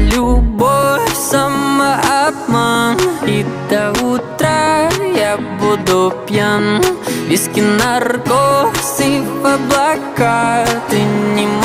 любовь, самообман. И до утра я буду пьян. Виски, наркоз и в облака. Ты не